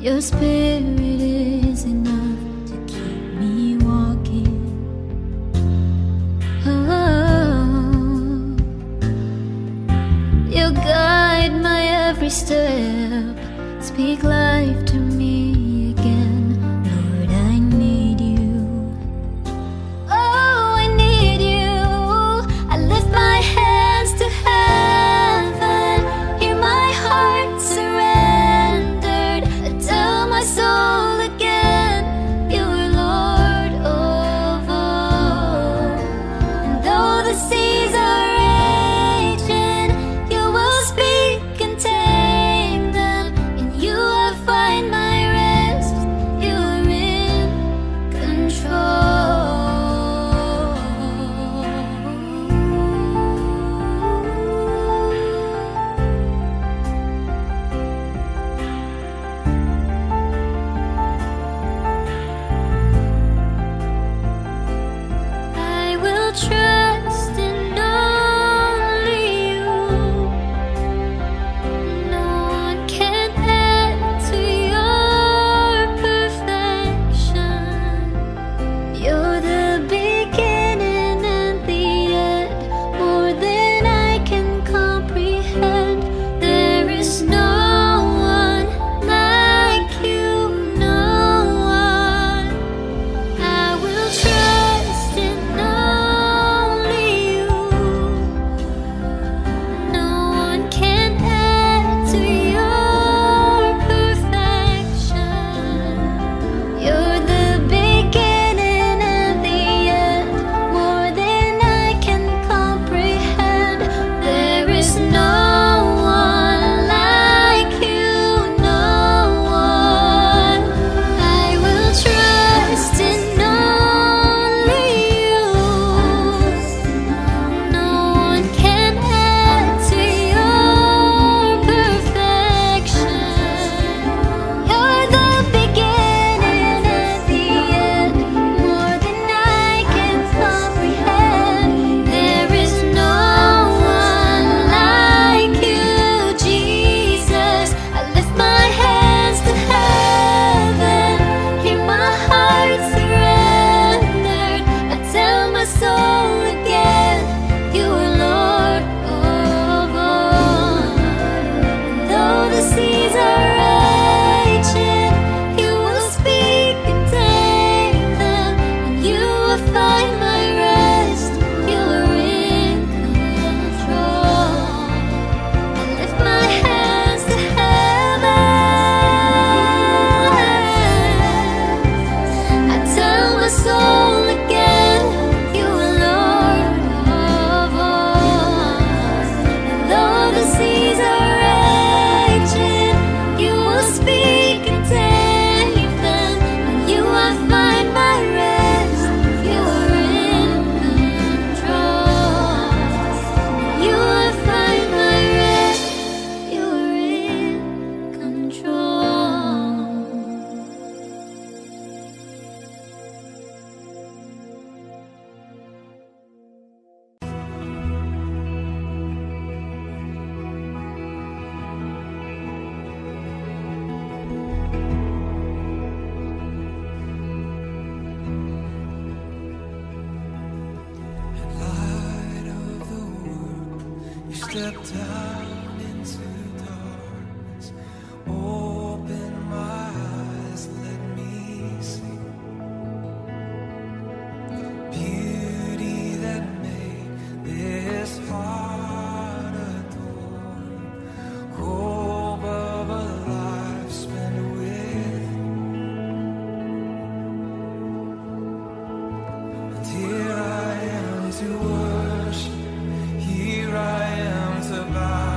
Your spirit is enough to keep me walking. Oh, you guide my every step. Speak life to me again. Lord, I need you. Oh, I need you. I lift my hands to heaven. Hear my heart surrendered. I tell my soul again, you are Lord of all. And though the seas are raging, you will speak and tame them. In you I find my rest. You are in control. I will trust in only you. No one can add to your perfection. You're the beginning and the end, more than I can comprehend. There is no one like you, no one. I will trust in only you. No one can add to your perfection. You're the beginning and the end, more than I can comprehend. There is no one like you, no one. I will trust in only you. No one can add to your perfection. You're the beginning and the end, more than I can comprehend. There is no one like you, Jesus. I lift my hands to heaven. Hear my heart surrendered. I tell my soul again, you are Lord of all. Though the seas are raging, you will speak and tame them. And you will find my rest. You are in control. I lift my hands to heaven. I tell my soul again, you are Lord of all. And though the seas are raging, you will speak and tame them. And you I find my rest. You are in control. You I find my rest. You are in control. Light of the world, you stepped out into darkness. Open my eyes, let me see beauty that made this heart adore. Hope of a life spent with you. And here I am to worship, here I am to bow.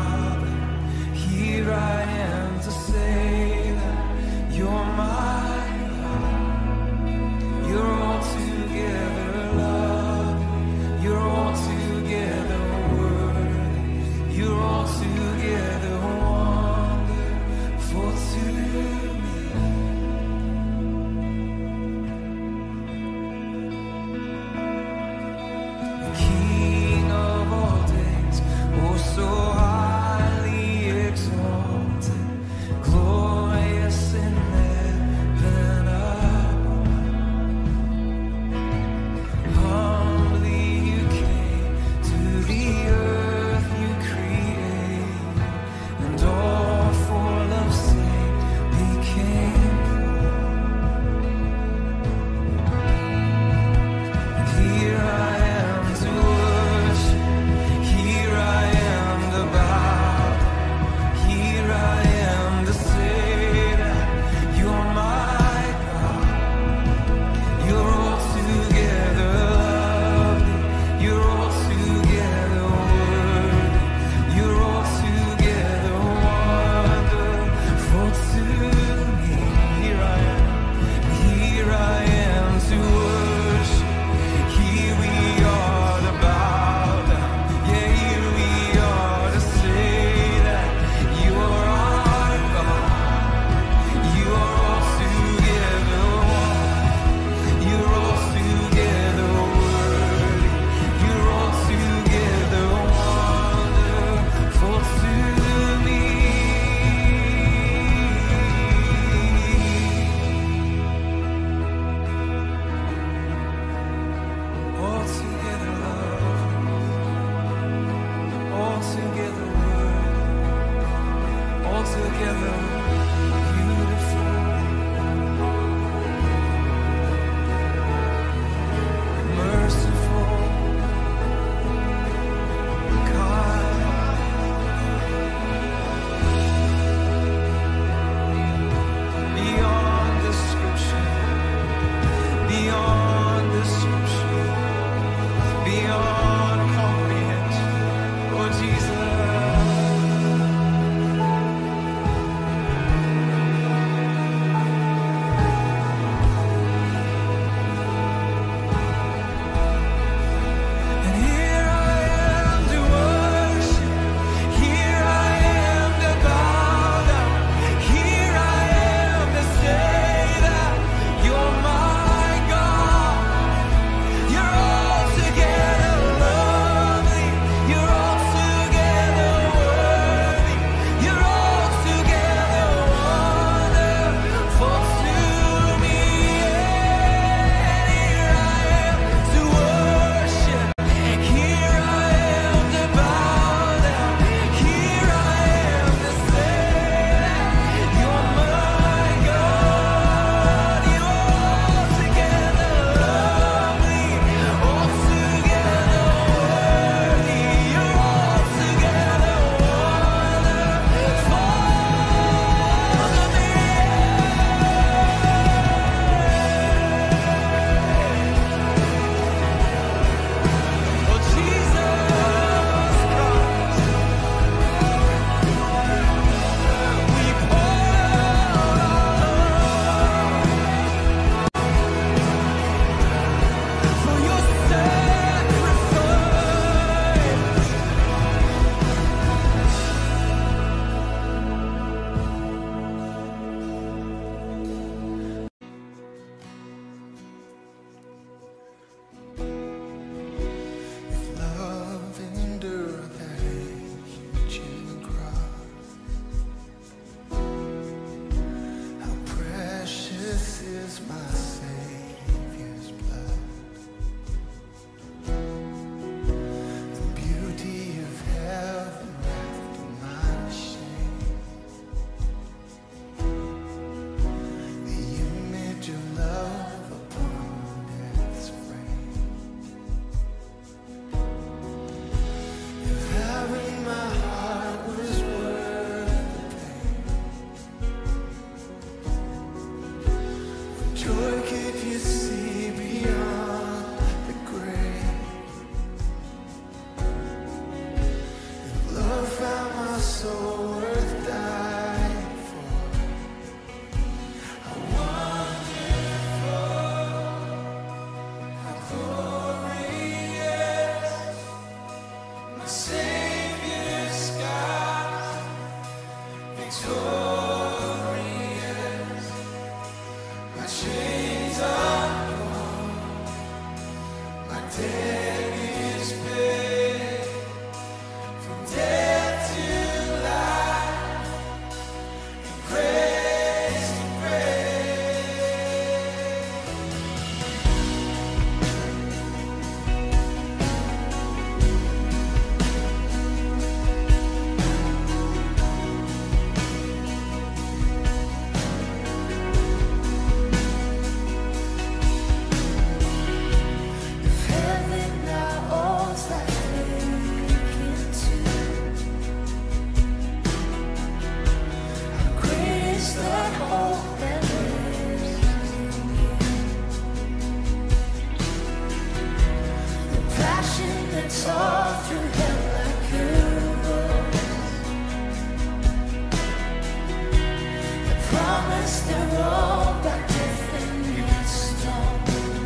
Joy, can you see beyond the grave? If love found my soul worth dying for, how wonderful, how glorious, my Savior's God, victorious, my chains are gone, my debt is paid, from death to life, and grace to grace. If heaven now owns that into, how great is that hope that lives in you? The passion that tore through hell like a rose, the promise that rolled back death and its stone.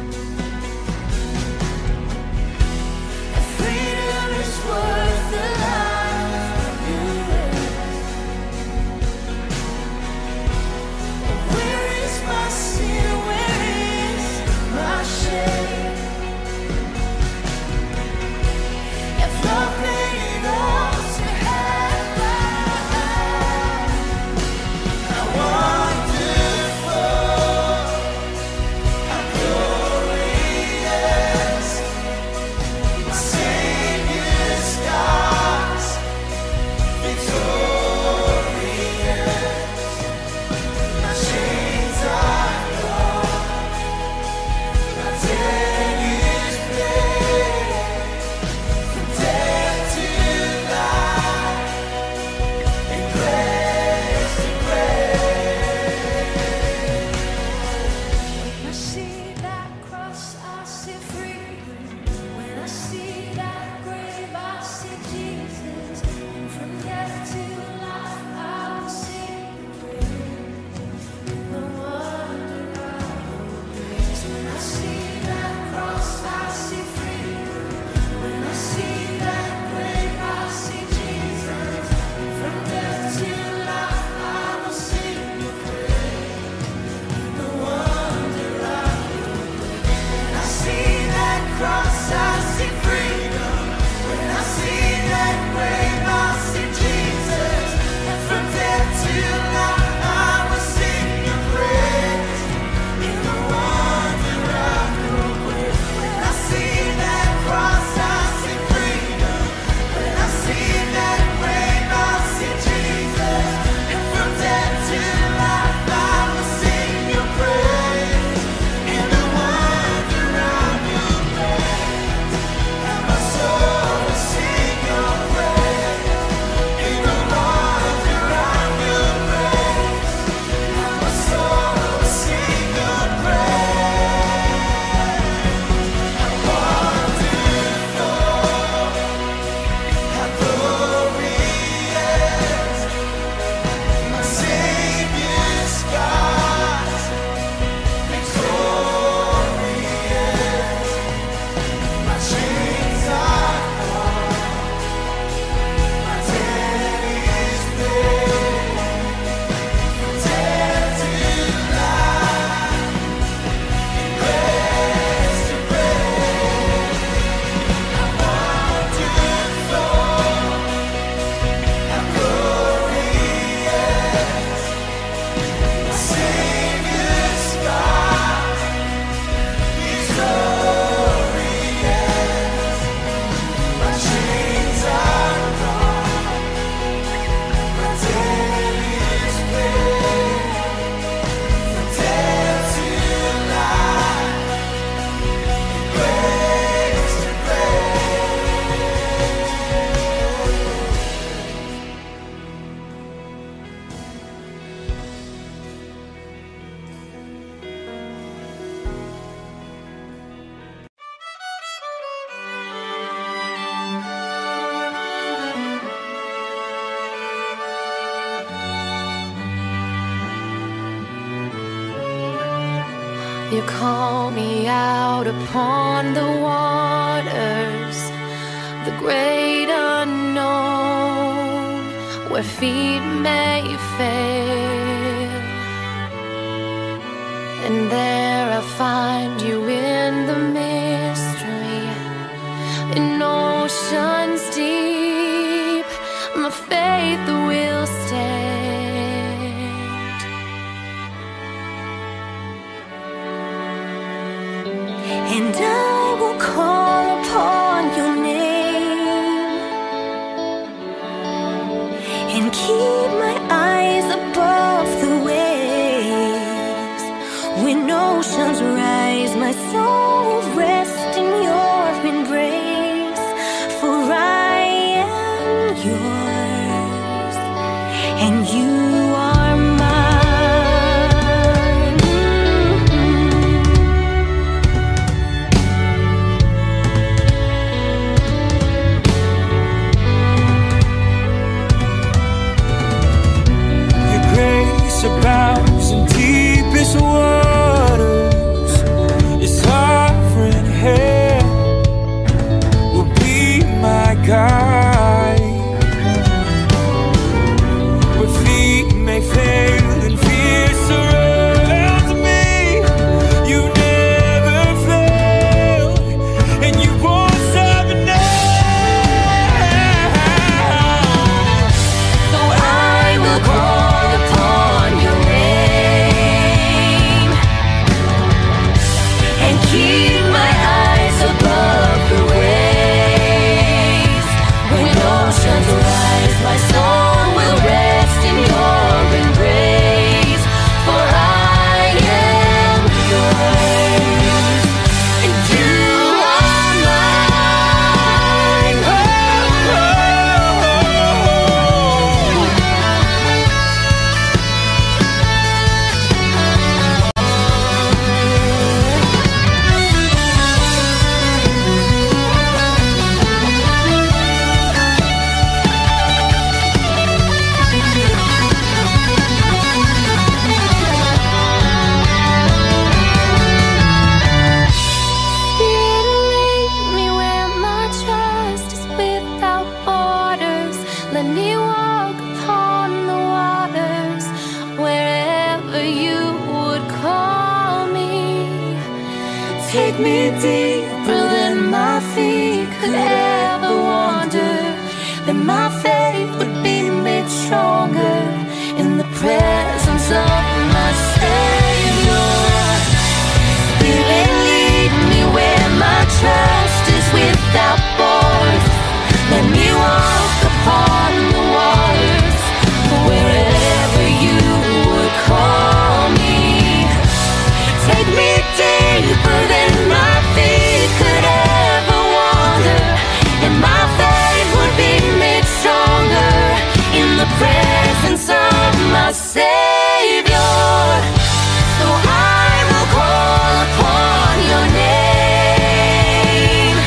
That freedom is worth the life you live. Where is my sin? Where is my shame? If love made it all to heaven, how wonderful, You call me out upon the waters, the great unknown, where feet may fail. And there I find you in the mystery, in oceans deep, my faith will stand. And I will call upon your name and keep my eyes above the waves. When oceans rise, my soul will rest in your embrace. For I am yours, and you are mine. Your grace abounds in deepest waters. Your sovereign hand will be my guide. Where feet may fail and fear surrounds me, you never failed, and you won't stop now. So I will call upon your name and keep my eyes above the waves. When oceans rise, my soul will rest in your embrace. For I am yours, and you are mine. Spirit, lead me where my trust is without borders. Let me walk upon the waters, wherever you would call me. Take me deeper than my feet could ever wander, that my faith would be made stronger in the presence of my Savior. Spirit, lead me where my trust is without borders. Let me walk upon the waters, wherever you would call me. Take me deeper than my feet could ever wander, and my faith would be made stronger in the presence of my Savior. So I will call upon your name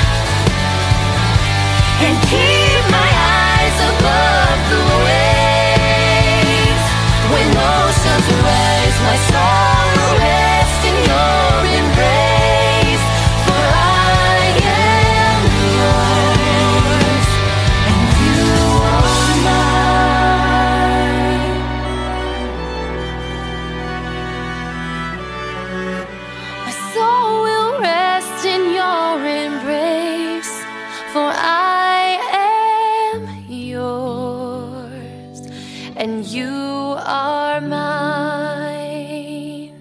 and keep my eyes above the waves. When oceans rise, my soul will rest in your embrace. For I am yours, and you are mine. My soul will rest in your embrace, for I am yours, and you are mine.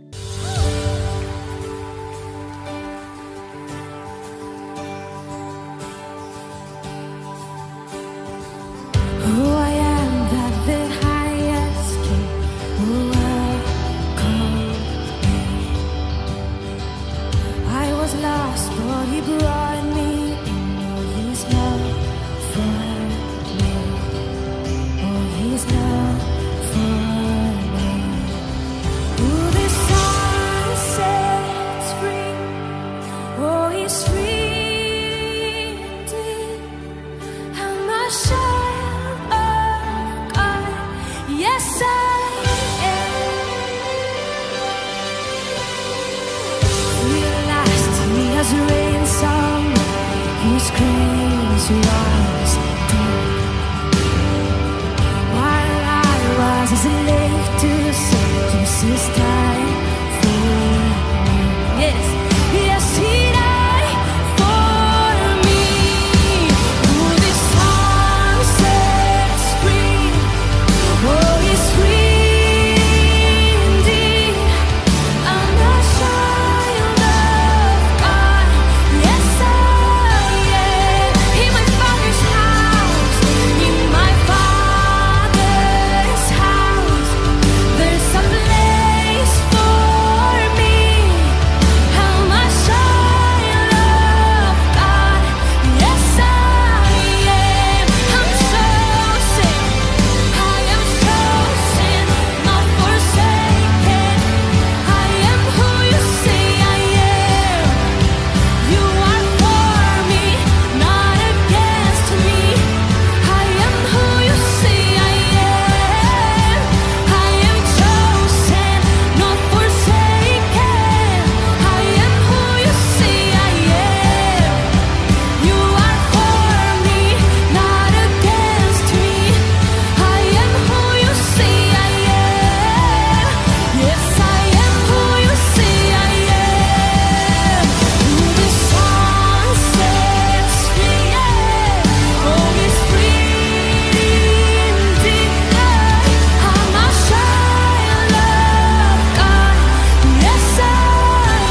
Who I am, that the highest king who welcomed me. I was lost, but he brought me in. Oh, his love for me. Oh, his love for me. Who the sun sets free. Oh, he's free indeed. I'm a child of God. Yes, I am. was ransomed, His grace was deep. While I was a slave to sin, Jesus died for me. Yes, yes, He died for me. Oh, this song sets free. Oh, He's free indeed. I'm a child of God. Yes, I am. In my Father's house, in my Father's house, there's a place for me. I'm a child of God. Yes, I am. I'm chosen. I am chosen, not forsaken. I am who you say I am. You are for me, not against me. I am who you say I am. I am chosen, not forsaken. I am who you say I am. You are for me, not against me. I am who you say I am. Yes, I am who you say I am. Who the Son sets free, oh, is free indeed. I'm a child of God. Yes, I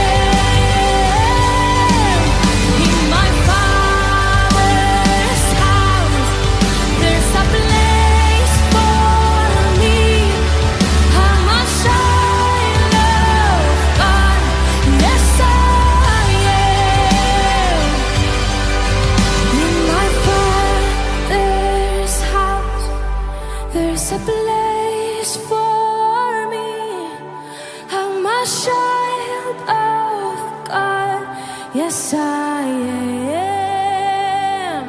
am. In my Father's house, there's a place for me. I'm a child of God. Yes, I am. In my Father's house, there's a place for me. I'm a child of God. Yes, I am.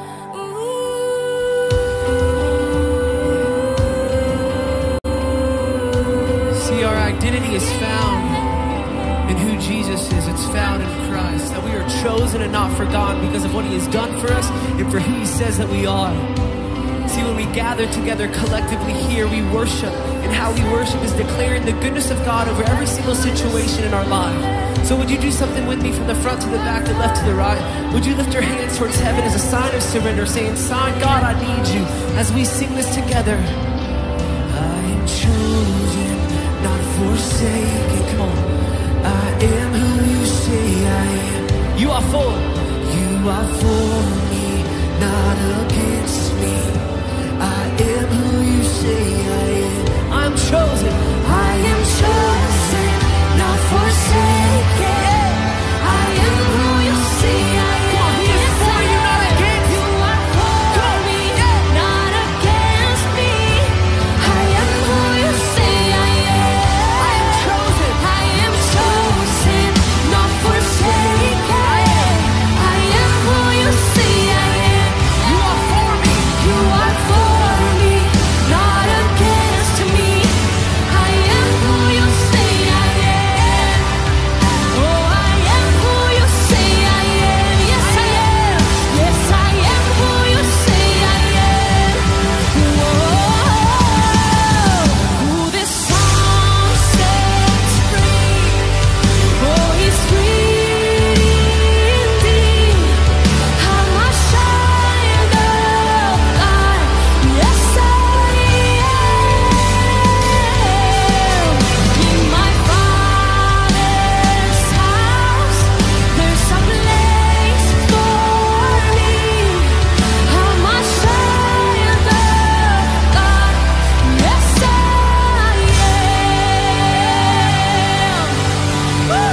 See, our identity is found in who Jesus is. It's found in Christ. That we are chosen and not forgotten because of what He has done for us and for who He says that we are. See, when we gather together collectively here, we worship. And how we worship is declaring the goodness of God over every single situation in our life. So would you do something with me from the front to the back, the left to the right? Would you lift your hands towards heaven as a sign of surrender, saying, "Sign, God, I need you," as we sing this together. I am chosen, not forsaken. Come on. I am who you say I am. You are for. You are for me, not against me. I am who you say I am. I'm chosen. I am chosen, not forsaken. I am who you say I am. He is for you, not against. You are for me, not against me. I am who you say I am. I am chosen. I am chosen, not forsaken. I am who you say I am. You are for me. You are for me, not against me. I am who you say I am. Oh, I am who you say I am. Yes, I am. Yes, I am who you say I am. Whoa, who this song sets free. Oh, He's free indeed. I'm a child of God. Yes, I am. In my Father's house, there's a place for me. I'm a child of God. Yes, I am. Woo!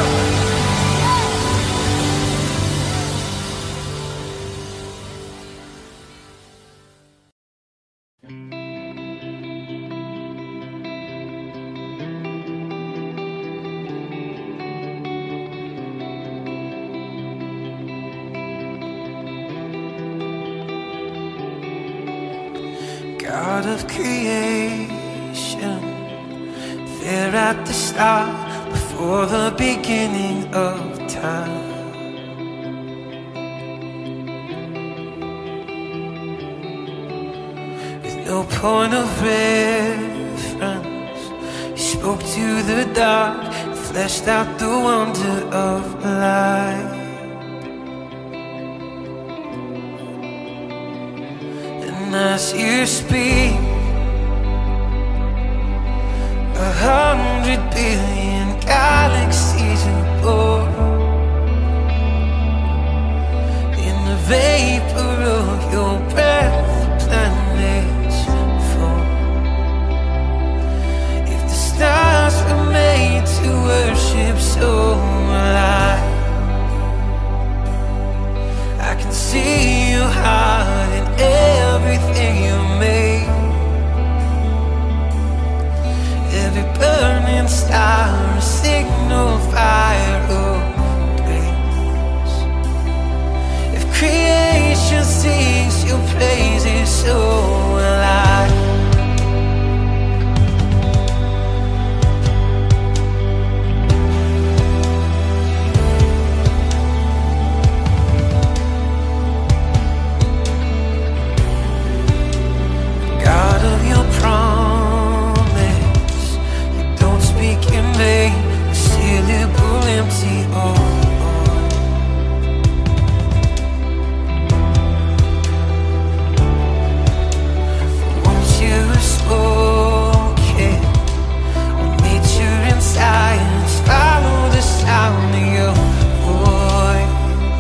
God of creation, there at the start, before the beginning of time. no point of reference. You spoke to the dark, fleshed out the wonder of life. And as you speak, 100 billion galaxies are born. In the vapor of your breath, planets form. If the stars were made to worship, so will I can see your heart in everything you made. Every burning star, a signal fire of grace. If creation sings your praises, so will I. God of your promise, you don't speak in vain, a syllable empty or for once you have spoken, when nature and science follow the sound of your voice.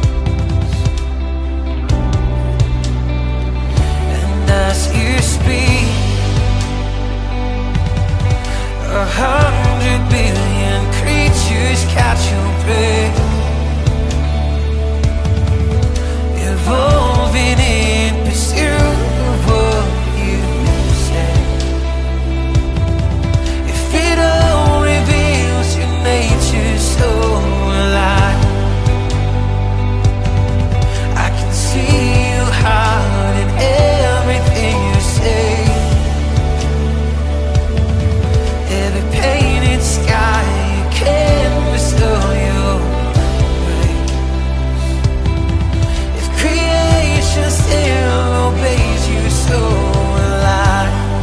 And as you speak, 100 billion creatures catch your breath, evolving in pursuit of what you said. If it all reveals your nature, so will I can see your heart in everything you say. Every painted sky, a canvas of your grace. If creation still obeys you, so will I.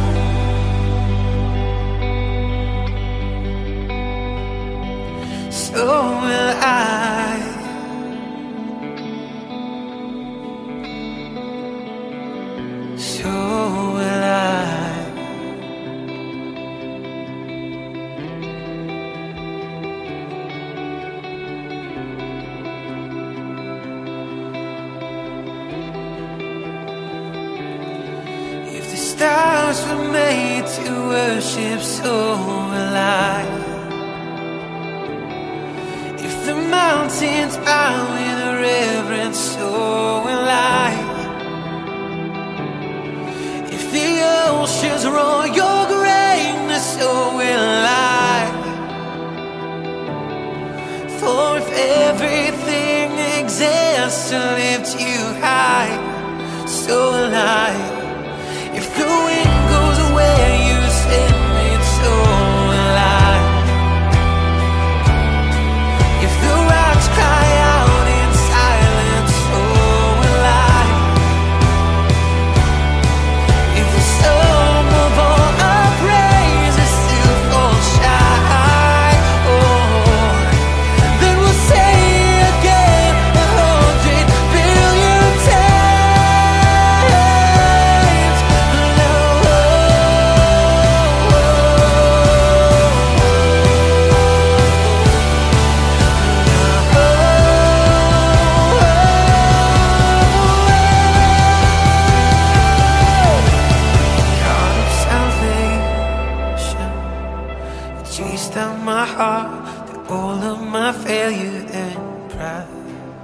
So will I. So will I. If the stars were made to worship, so will I. If the mountains bow in reverence, so will I. If the oceans roar your greatness, so will I. For if everything exists to lift you high, so will I. If the wind goes where you send it, so will I. If the rocks cry out in silence, so will I. If the sum of all our praises still falls shy, oh, then we'll say again 100 billion times. God of salvation, you chased out my heart through all of my failure and pride.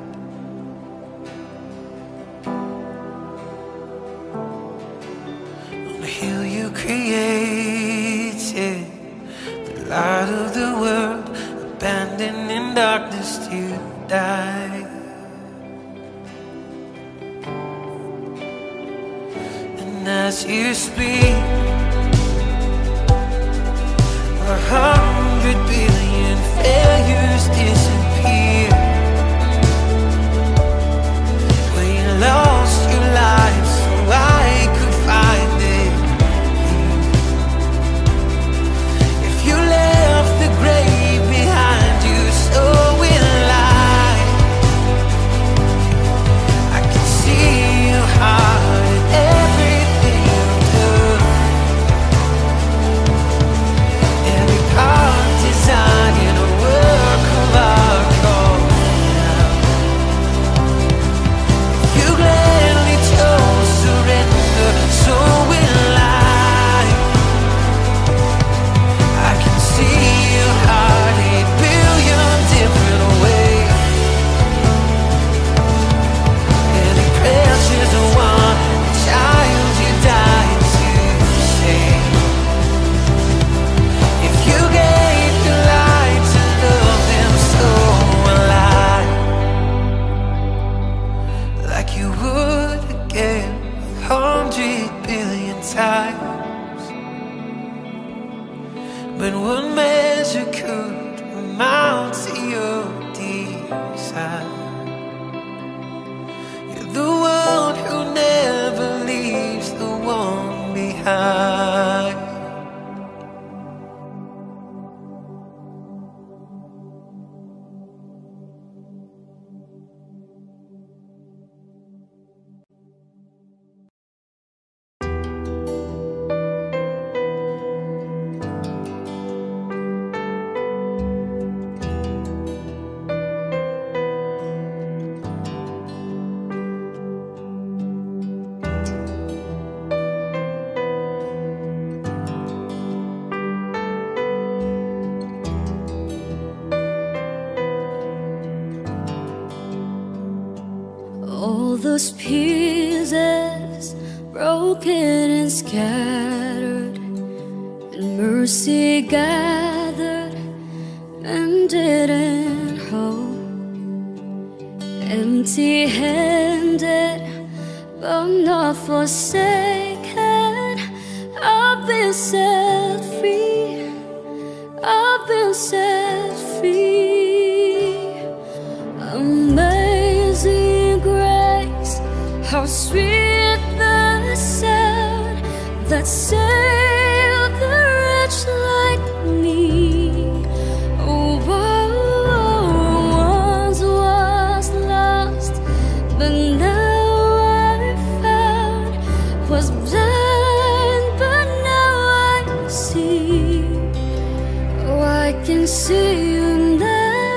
On the hill you created, the light of the world, abandoned in darkness to die. And as you speak, 100 billion failures disappear. Where you lost your life so I could find it. measure could amount to your desire. You're the one who never leaves the one behind. All those pieces broken and scattered, and mercy gathered and didn't hold. Empty-handed but not forsaken, I've been set free, I've been set free. Amazing grace, how sweet the sound that saved a wretch like me. Oh, once was lost, but now I found. Was blind, but now I see. Oh, I can see you now.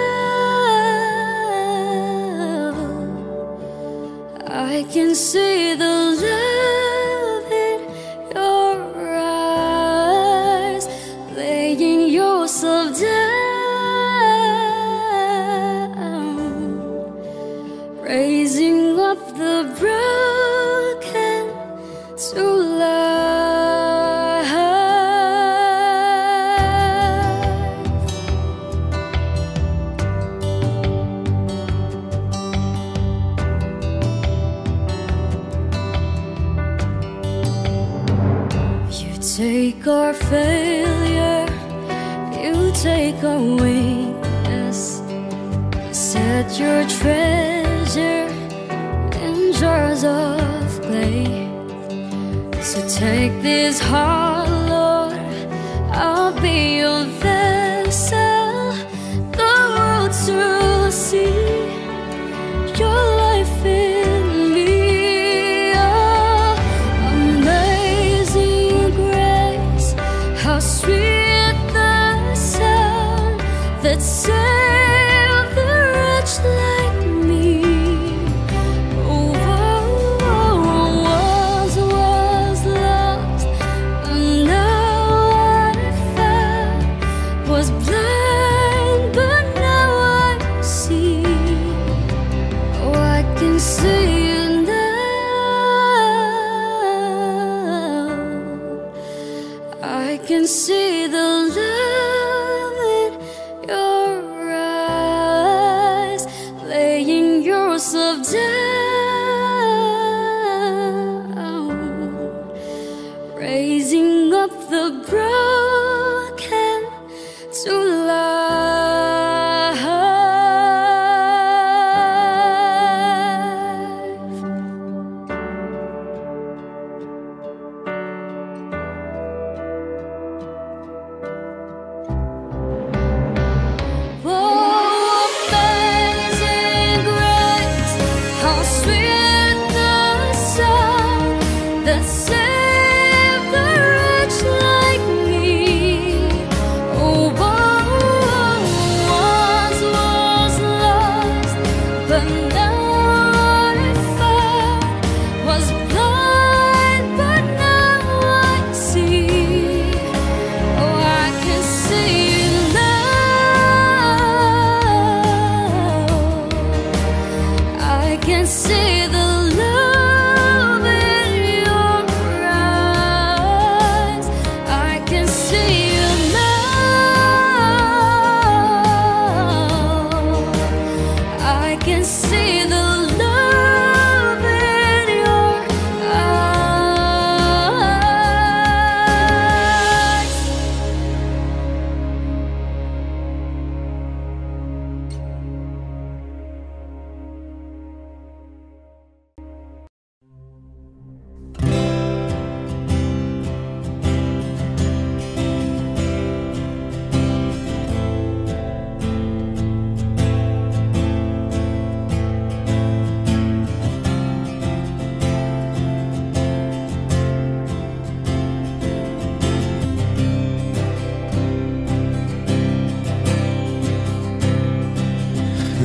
I can see the love in your eyes, laying yourself down, raising up the broken to life. Take our failure, you take our weakness, set your treasure in jars of clay. So take this heart, Lord, I'll be your vessel, the road to see your life in me. How sweet the sound that saved the wretch like me. Oh, once was lost, but now I found. Was blind, but now I see. Oh, I can see you now. I can see the love in your eyes, laying yourself down, raising up the broken to life. How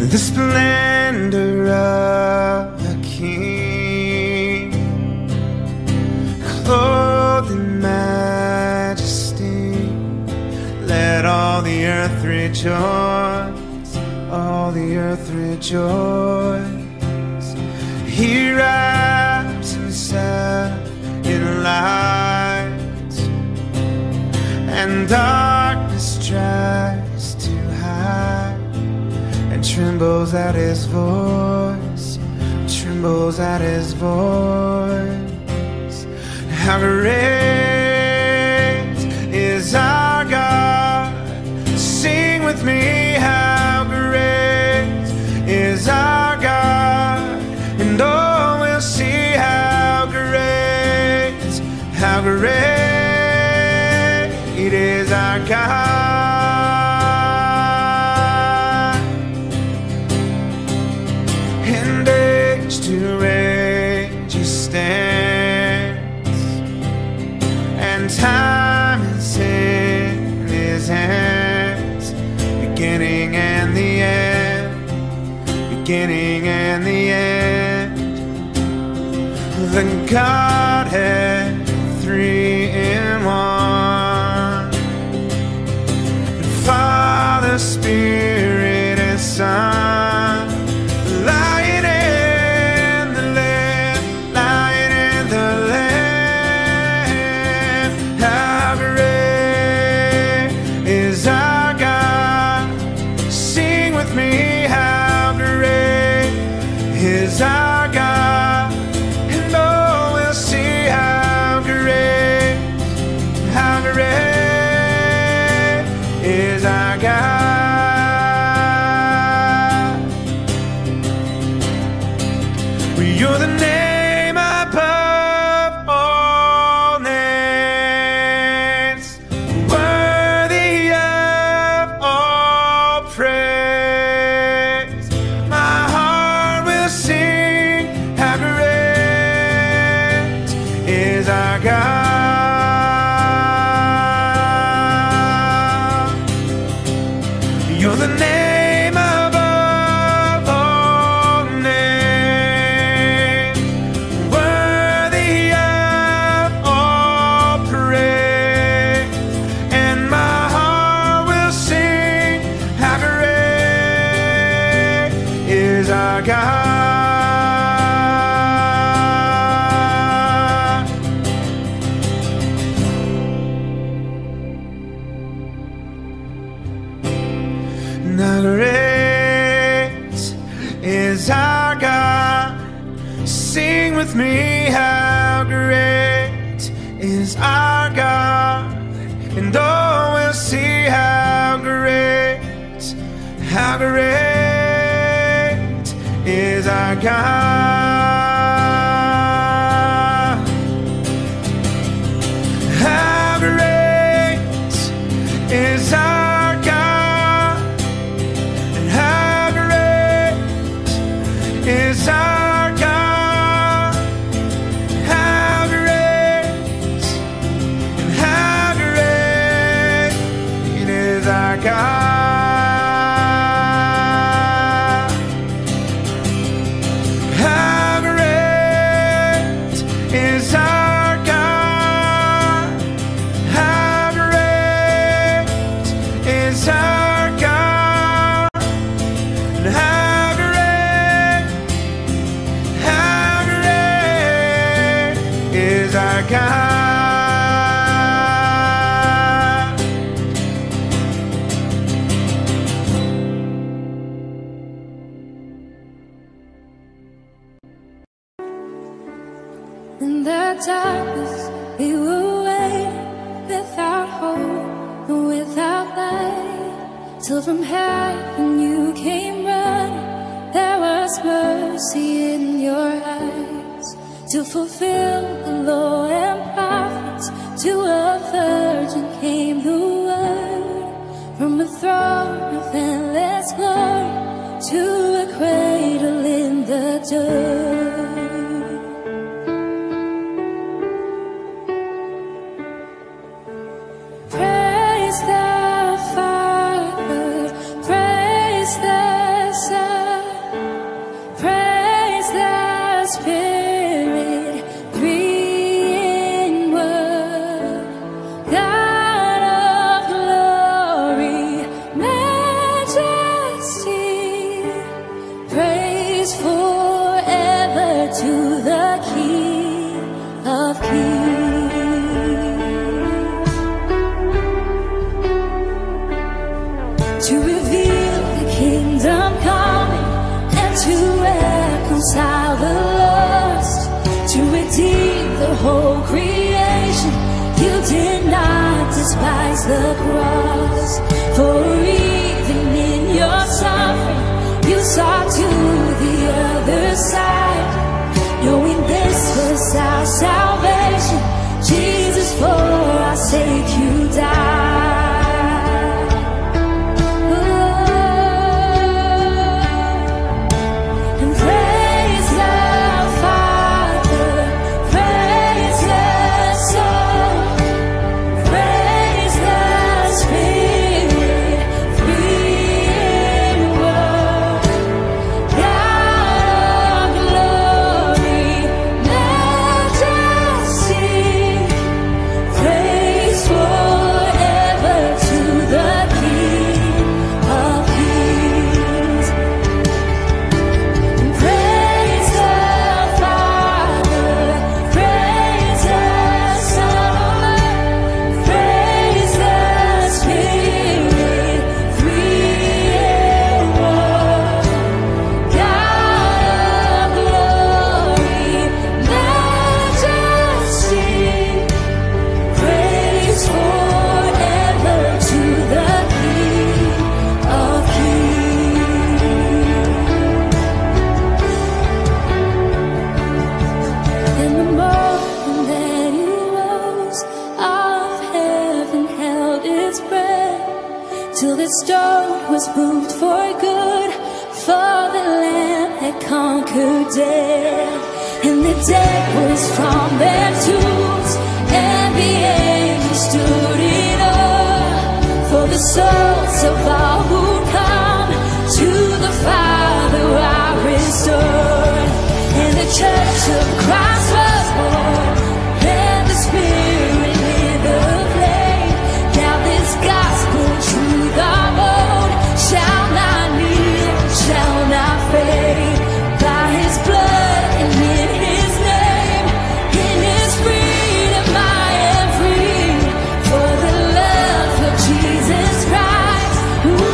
the splendor of a king, clothed in majesty. Let all the earth rejoice, all the earth rejoice. He wraps himself in light, and darkness tries to hide, and trembles at his voice, trembles at his voice. How great is our God? Sing with me, how great is our God, and all will see how great is our God. And age to age he stands, and time is in his hands, beginning and the end, beginning and the end. The Godhead, three in one, Father, Spirit, and Son, Lion and the Lamb, Lion and the Lamb. How great is our God? Sing with me, how great is our God, and oh, we'll see how great is our God. You're the name above all names, worthy of all praise. My heart will sing, how great is our God. You're the name above all names, worthy of all praise. And my heart will sing, how great is our God. How great is our God? Sing with me, how great is our God, and oh, we'll see how great is our God. How great is our God, and how great is our God. How great is our God. How great is our God. How great is our God. And how great is our God. In the darkness, we were waiting, without hope and without light, till from heaven you came running. There was mercy in your eyes, to fulfill the law and prophets. To a virgin came the word, from a throne of endless glory to a cradle in the dirt. Praise the Father, praise the Son, to the King of Kings, to reveal the kingdom coming and to reconcile the lost, to redeem the whole creation. You did not despise the cross, for even in your suffering you saw to the other side, knowing this was our salvation. Jesus, for our sake you died. And praise the Father, praise the Son, praise the Spirit, three in one. God of glory, majesty, praise forever to the King of Kings. And praise the Father, praise the Son, praise the Spirit, three in one. God of glory, majesty, praise forever to the King of Kings. In the moment that you rose, all of heaven held its breath, till the stone was moved for good, for the Lamb had conquered death. And the dead was from their tombs, and the angels stood in awe, for the souls of all who come to the Father are restored. And the church of Christ was born, and the Spirit lit the flame. Now this gospel truth of old shall not kneel, shall not fade. By His blood and in His name, in His freedom I am free. For the love of Jesus Christ, who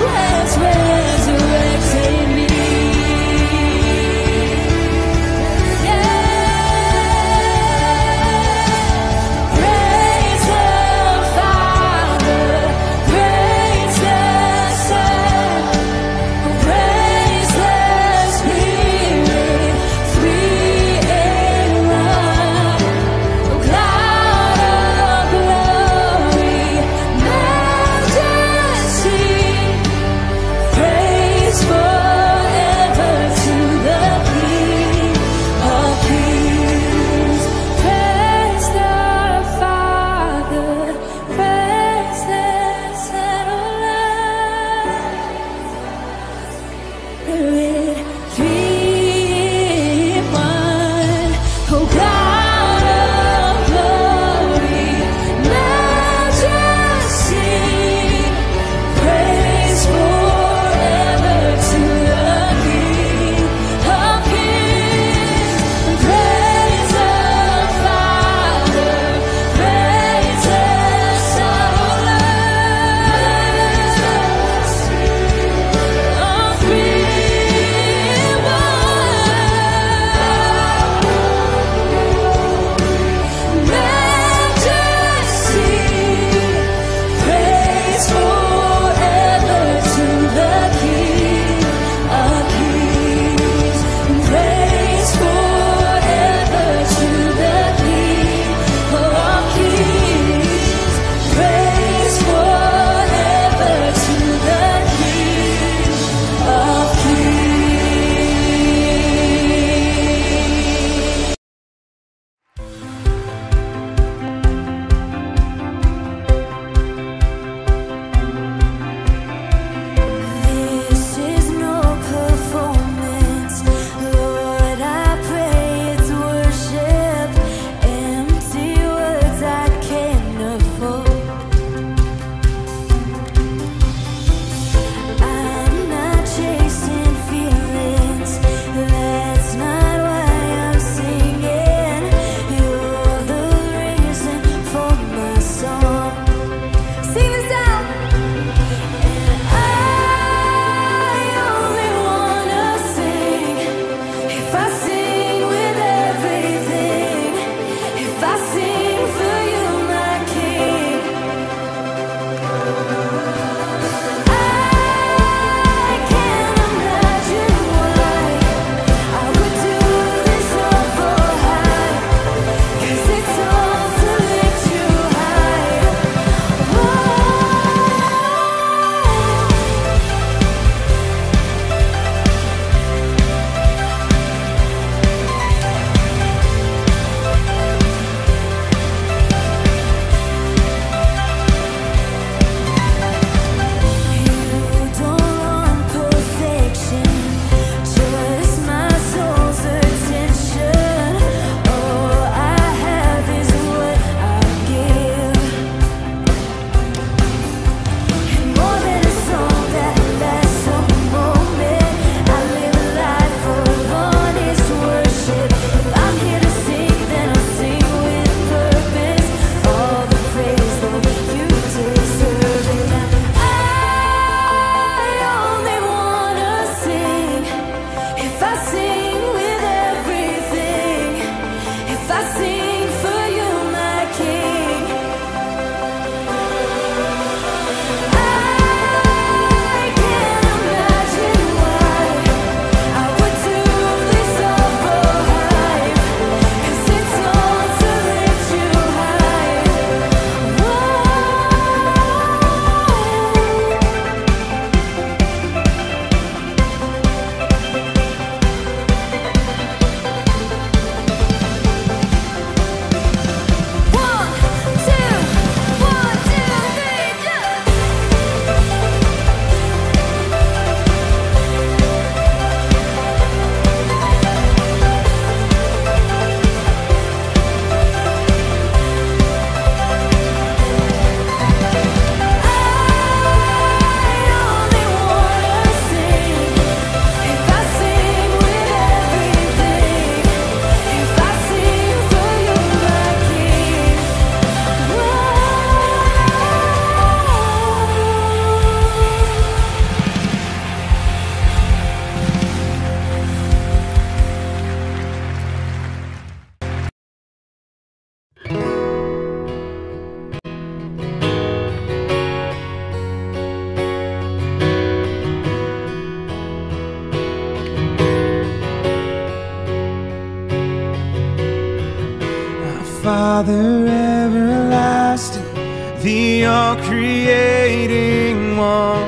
Father everlasting, the all-creating one,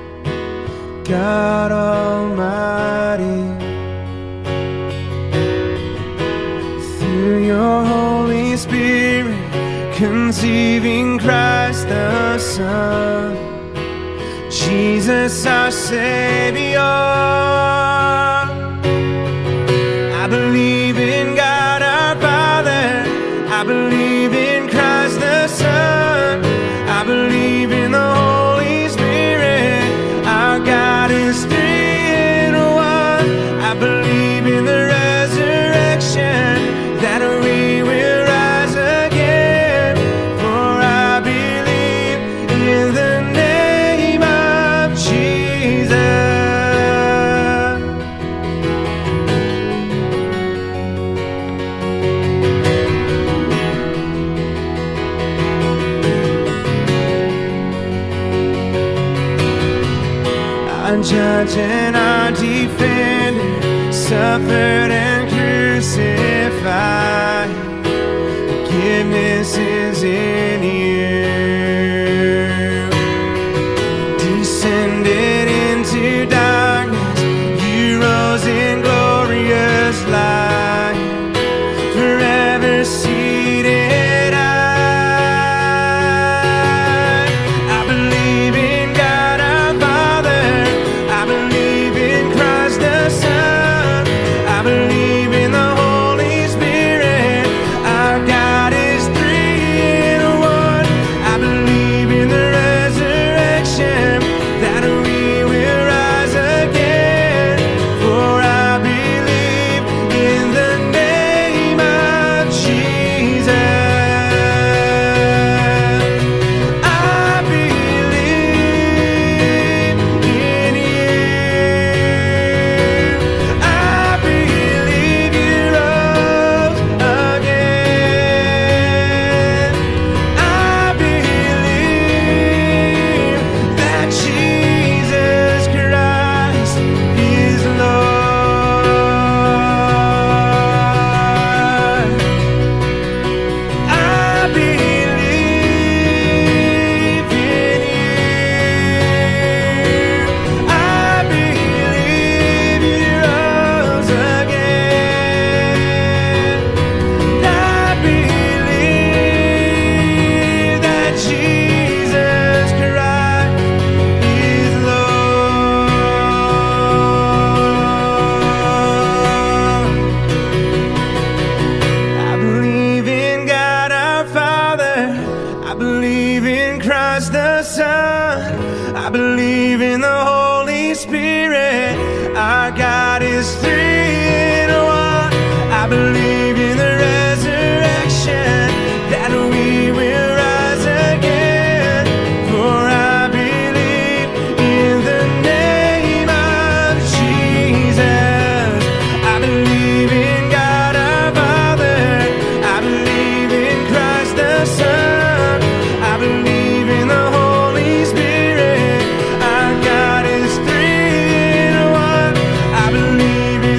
God Almighty. Through your Holy Spirit, conceiving Christ the Son, Jesus our Savior. I believe in God our Father, I believe in Christ the Son, I believe in the Holy Spirit, our God is three in one. I believe in the resurrection, that we will rise again, for I believe in the name of Jesus. Our judge and our defender, suffered and crucified. Forgiveness is in you. Descended into darkness, you rose in glorious light, forever seated high. I believe in God our Father, I believe in Christ the Son, I believe in the Holy Spirit, our God is three in one. I believe in the resurrection, that we will rise again, for I believe in the name of Jesus. I believe in you. I believe you rose again. I believe that Jesus Christ is Lord. I believe in you. I believe you rose again. I believe that Jesus Christ is Lord. I believe in God our Father, I believe in Christ the Son, I believe in the Holy Spirit, our God is three in one. I believe in the resurrection, that we will rise again, for I believe in the name of Jesus. I believe in God our Father, I believe in Christ the Son, I believe in the Holy Spirit, our God is three in one. I believe in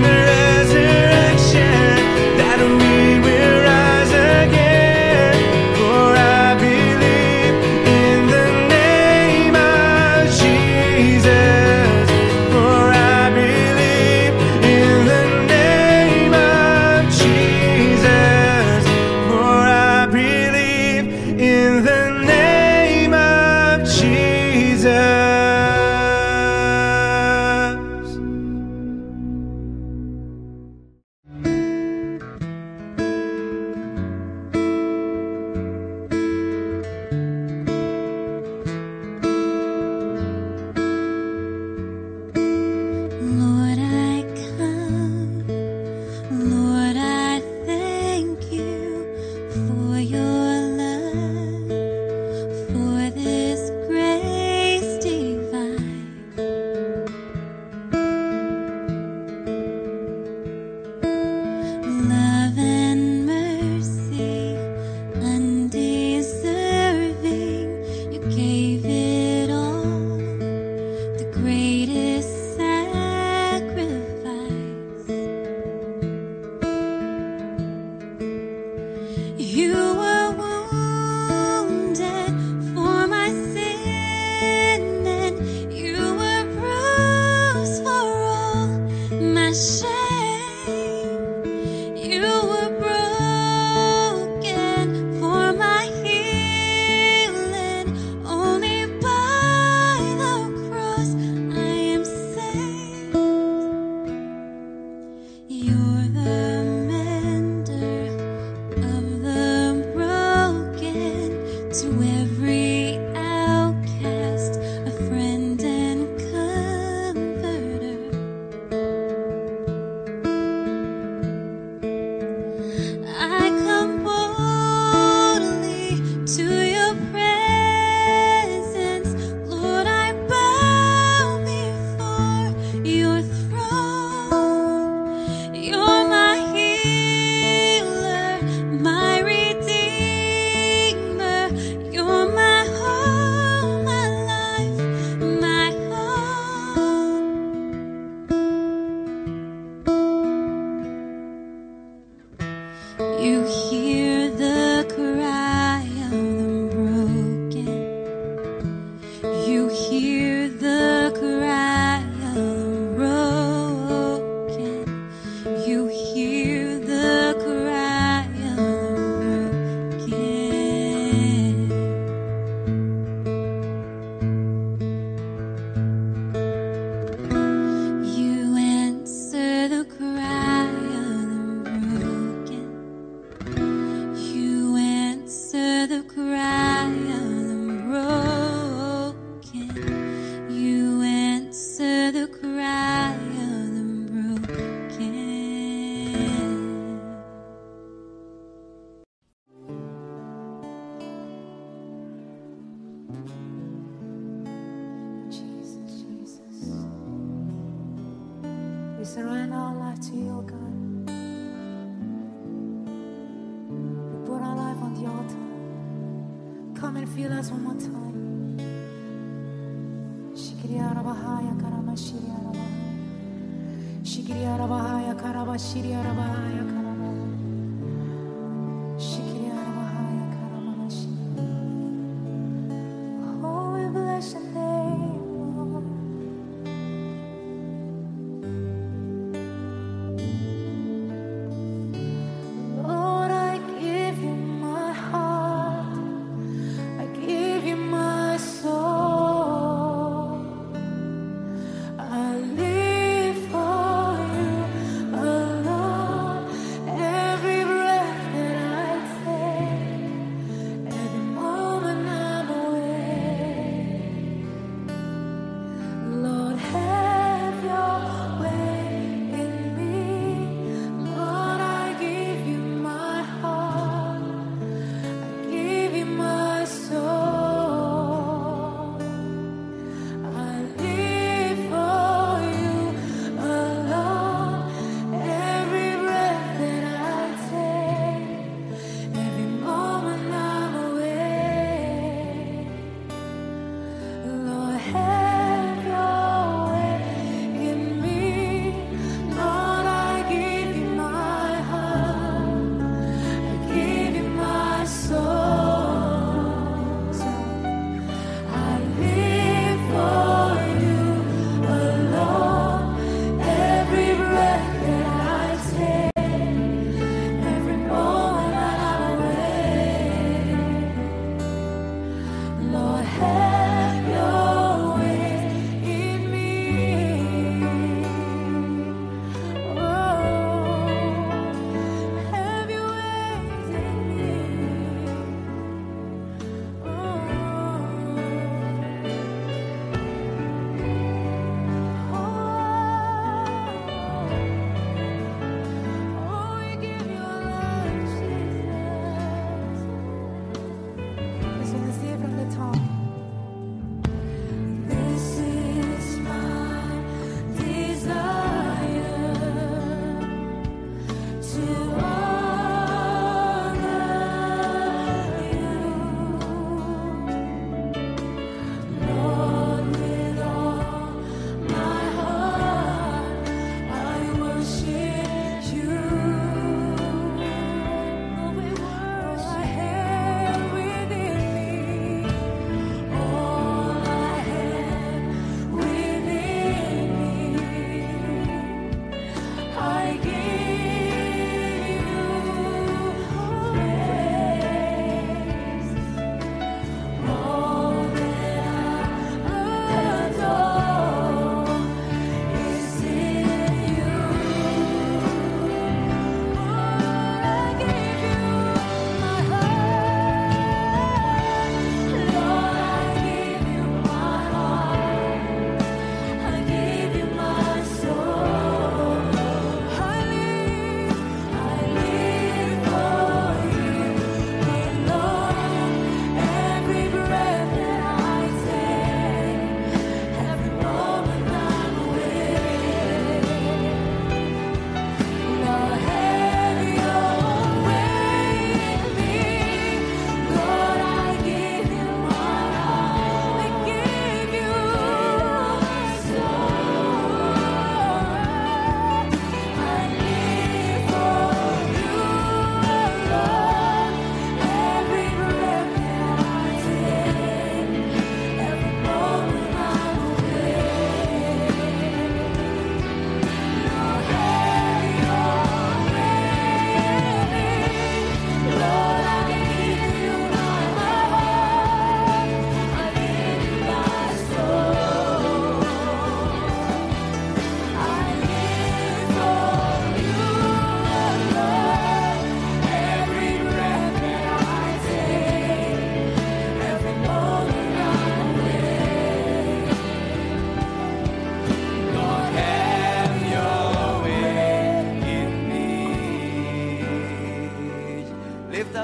cry of the broken. Jesus, Jesus. We surrender our life to you, God. We put our life on the altar. Come and feel us one more time. Shikiriyarabahaya karama shiriyarabahaya. Shikiriyarabahaya karama shiriyarabahaya karama. Shikiriyarabahaya karama shiriyarabahaya. Oh, we bless your name, Lord. Lord, I give you my heart. I give you my soul. I live for you alone.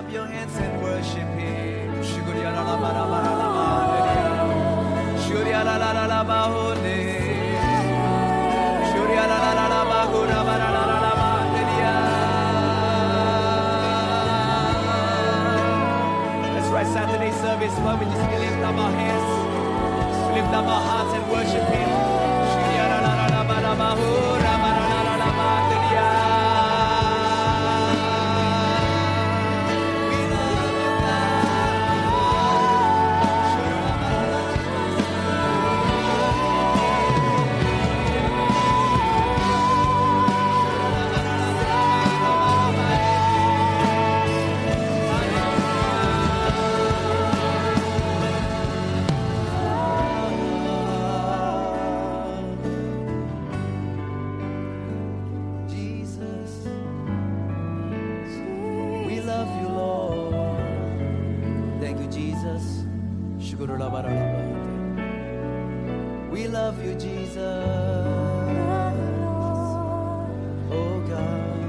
up your hands and worship Him. That's right, Saturday service, where we just lift up our hands, lift up our hearts and worship Him. We love you, Jesus. Oh God.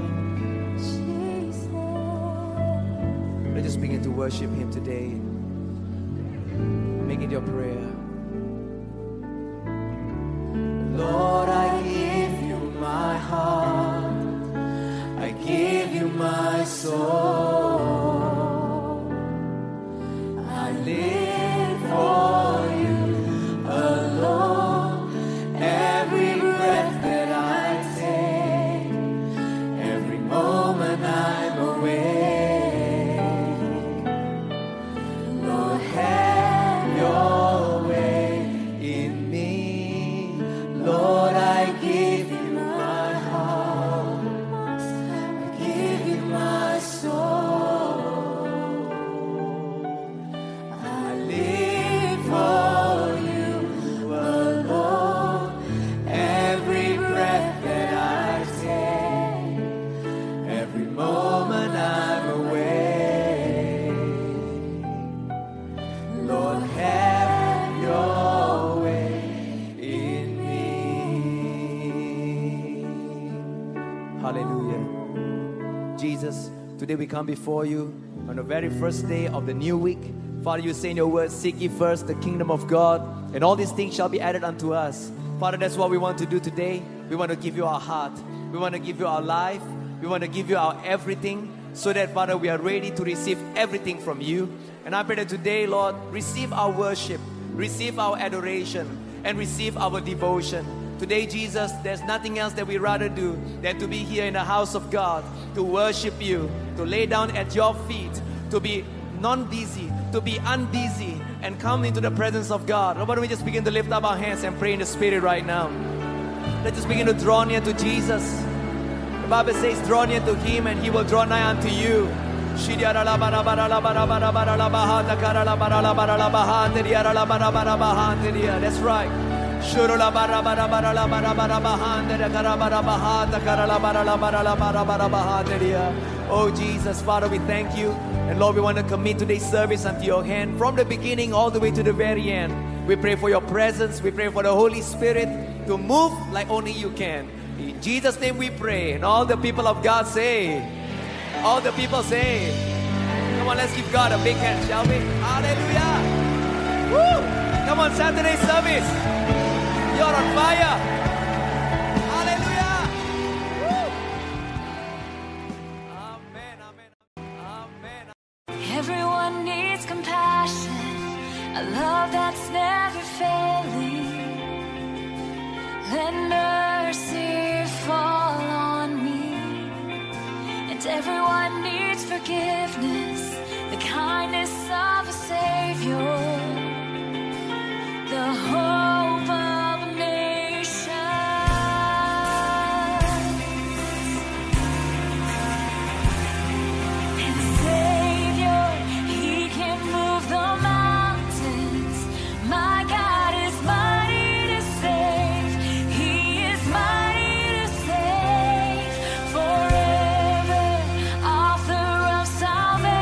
Let's just begin to worship Him today. Make it your prayer. Lord, I give you my heart. I give you my soul. I live for you alone. Every breath that I take, every moment I'm awake. Lord, have your way in me. Lord, I give you my heart. I give you my soul. I live for you alone. Every breath that I take, every moment I'm awake. Lord, have your way in me. Hallelujah. Jesus, today we come before you on the very first day of the new week. Father, you say in your word, seek ye first the kingdom of God, and all these things shall be added unto us. Father, that's what we want to do today. We want to give you our heart. We want to give you our life. We want to give you our everything, so that, Father, we are ready to receive everything from you. And I pray that today, Lord, receive our worship, receive our adoration, and receive our devotion. Today, Jesus, there's nothing else that we rather do than to be here in the house of God, to worship you, to lay down at your feet, to be non-busy, to be unbusy, and come into the presence of God. Why don't we just begin to lift up our hands and pray in the Spirit right now? Let's just begin to draw near to Jesus. The Bible says, draw near to Him and He will draw nigh unto you. That's right. Oh Jesus, Father, we thank you. And Lord, we want to commit today's service unto your hand, from the beginning all the way to the very end. We pray for your presence. We pray for the Holy Spirit to move like only you can. In Jesus' name we pray. And all the people of God say, all the people say, come on, let's give God a big hand, shall we? Hallelujah. Woo! Come on, Saturday service. You're on fire. Hallelujah. Woo! Amen, amen, amen. Everyone needs compassion, a love that's never failing. Let mercy fall on me. And everyone needs forgiveness, the kindness of a Savior, the hope of a nation. And Savior, He can move the mountains. My God is mighty to save. He is mighty to save. Forever, author of salvation.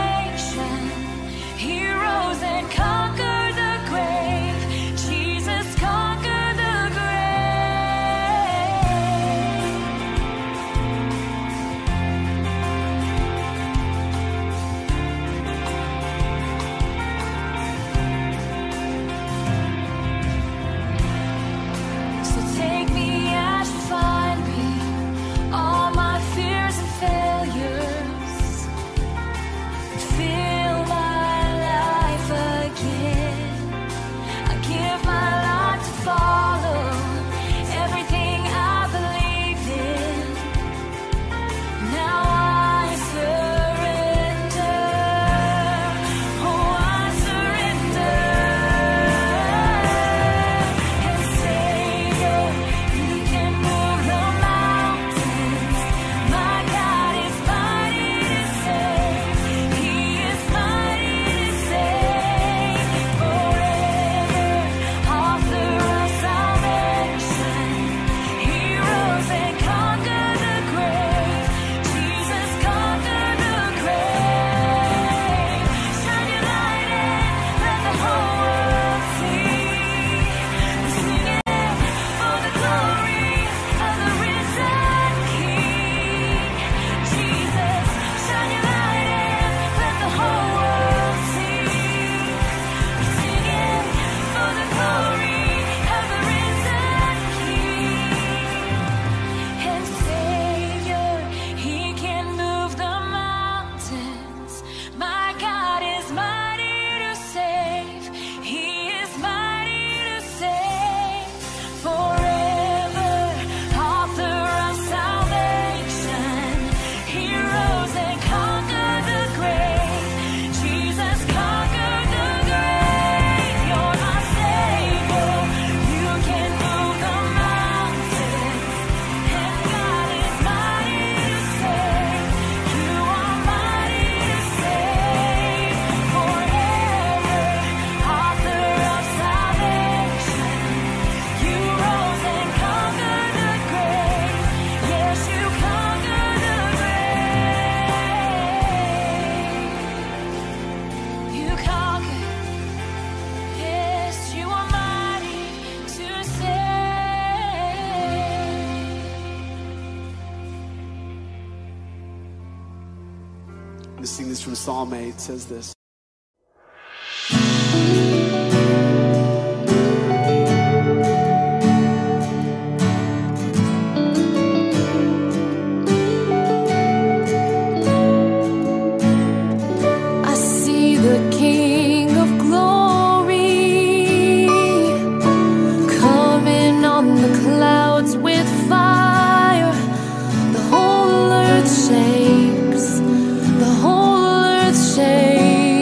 to sing this from Psalm 8. It says this. I see the King of Glory coming on the clouds with fire. The whole earth shakes. The whole earth shakes.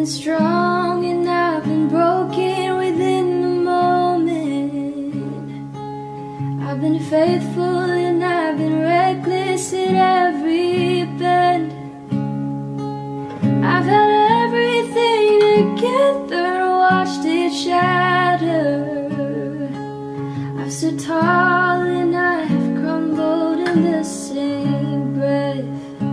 strong and I've been broken within the moment. I've been faithful and I've been reckless at every bend. I've had everything together, watched it shatter. I've stood tall and I have crumbled in the same breath.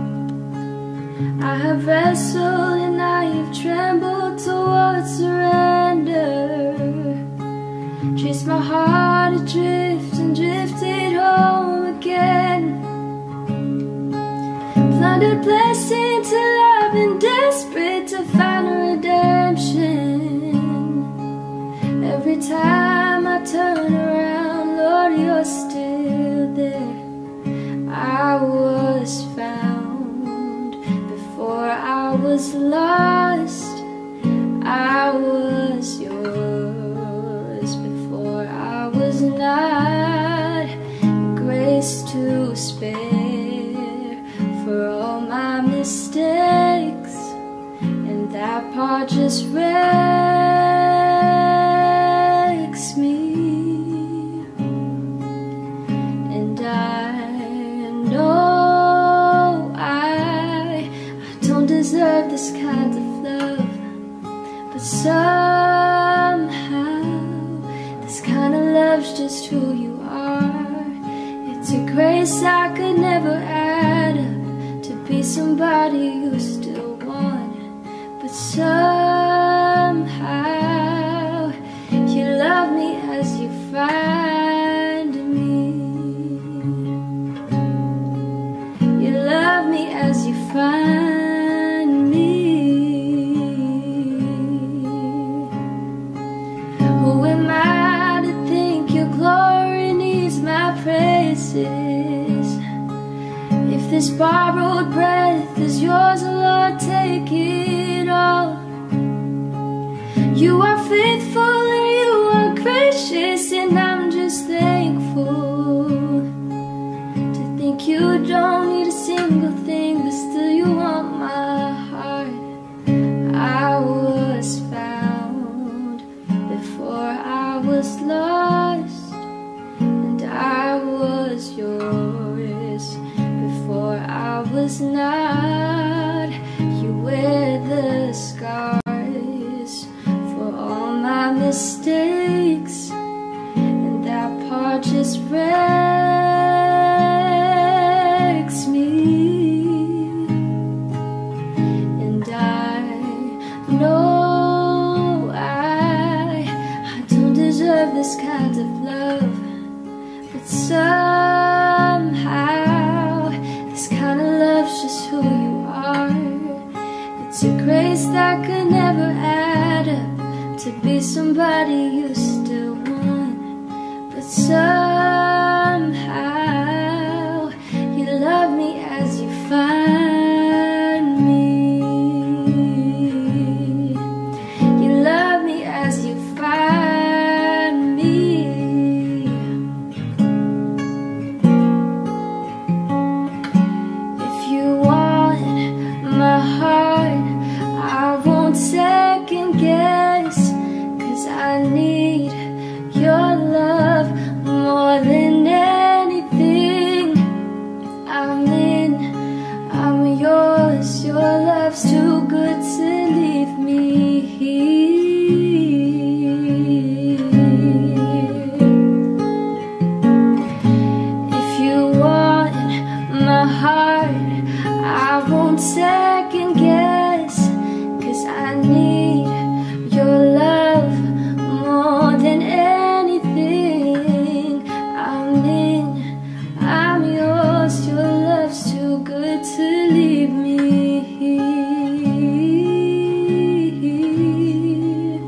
I have wrestled and I have trembled towards surrender. Chased my heart adrift and drifted home again. Plundered blessing to love and desperate to find redemption. Every time I turn around, Lord, you're still there. I was found before I was lost. I was yours before I was not. Grace to spare for all my mistakes, and that part just wrecks me. And I know I don't deserve this kind of love, but somehow this kind of love's just who you are. It's a grace I could never add up to be somebody you still want, but somehow you love me as you find me. You love me as you find me. Who am I to think your glory needs my praises? If this borrowed breath is yours, Lord, take it all. You are faithful and you are gracious, and I'm just thankful to think you don't need a single thing, but still you want my heart. I was found before I was lost, and I was yours before I was not. You wear the scars for all my mistakes, and that part just wrecks me. And I know I don't deserve this kind of love, but somehow this kind of love's just who you are. It's a grace that could never add up to be somebody you still want, but somehow you love me as you find me. You love me as you find me. If you want my heart, I won't second guess, 'cause I need your love more than anything. I'm yours, your love's too good to leave me here. If you want my heart, I won't second guess, 'cause I need your love more than anything. I'm yours, your love's too good to leave me here.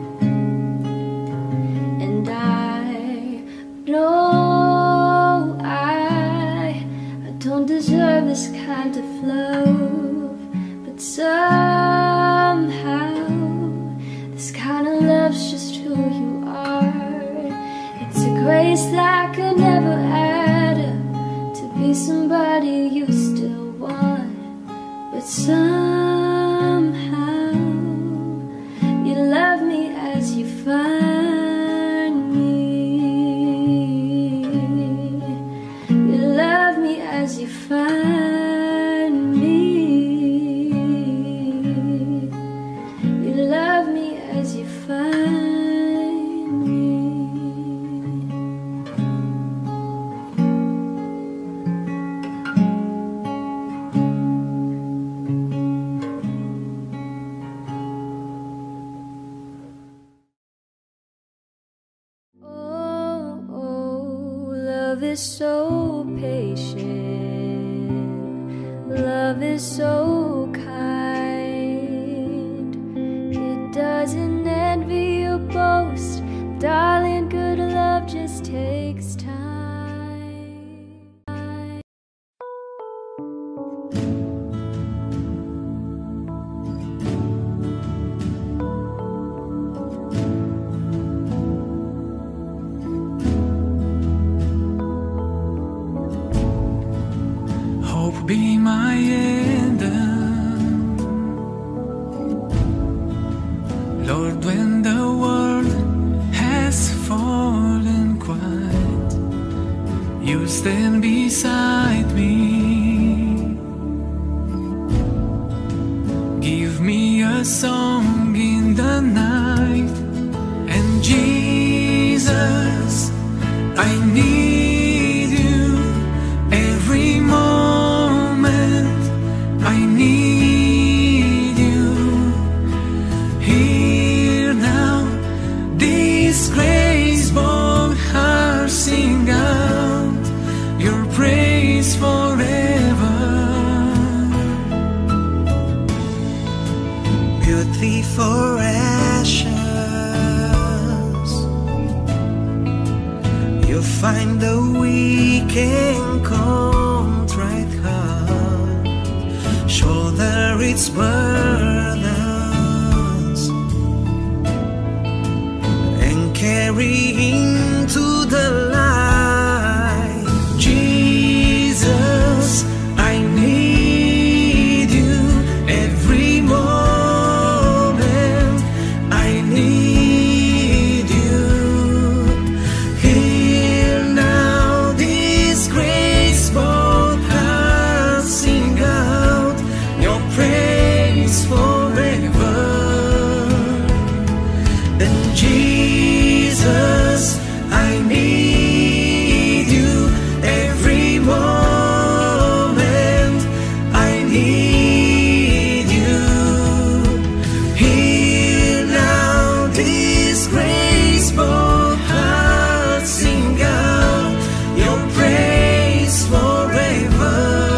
And I know I don't deserve this kind of love, but somehow this kind of love's just who you are. It's a grace that could never add up to be somebody you still want, but somehow as you find me. You love me as you find me. Love is so patient, love is so kind. It doesn't envy or boast, darling, good love just takes time. Be my anthem, Lord, when the world has fallen quiet, you stand beside me. Give me a song in the night, and Jesus, I need you every moment. I need you here now. This grace-born heart sing out your praise forever. Beauty for ashes, you find the weak and contrite heart, shoulder its burdens, and carry into the light. Jesus, I need you every moment. I need you here now. This grace-born heart sing out your praise forever. And Jesus, I need you every moment. I need you here now. This grace-born heart sing out your praise forever.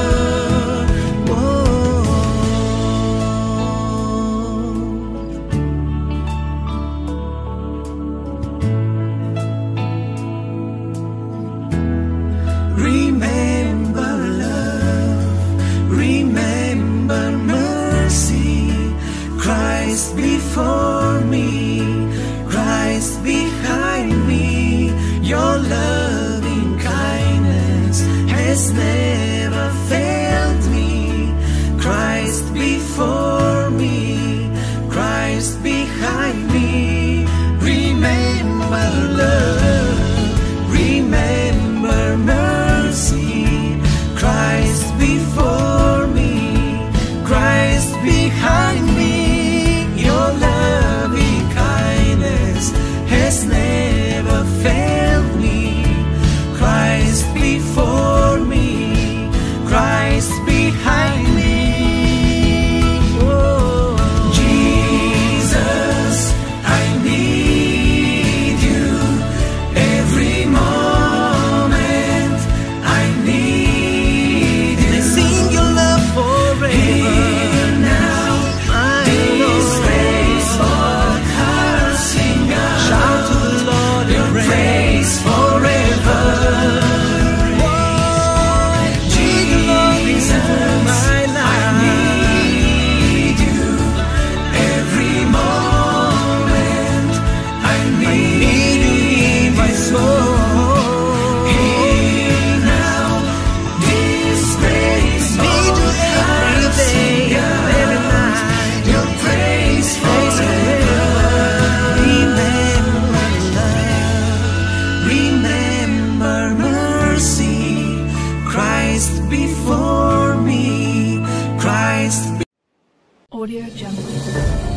Remember love, remember mercy, Christ before me, Christ behind me. Your loving kindness has never failed me. Christ before me, Christ behind me. Remember love, remember mercy, Christ before me, Christ behind me. Your loving kindness has never failed me. Christ before me, Christ before me, Christ. Audio Jungle.